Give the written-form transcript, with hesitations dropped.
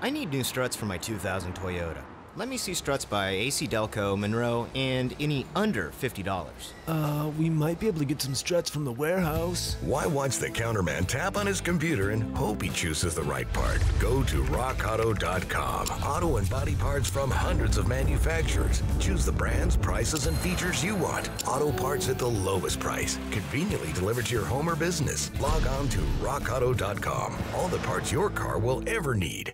I need new struts for my 2000 Toyota. Let me see struts by AC Delco, Monroe, and any under $50. We might be able to get some struts from the warehouse. Why watch the counterman tap on his computer and hope he chooses the right part? Go to RockAuto.com. Auto and body parts from hundreds of manufacturers. Choose the brands, prices, and features you want. Auto parts at the lowest price. Conveniently delivered to your home or business. Log on to RockAuto.com. All the parts your car will ever need.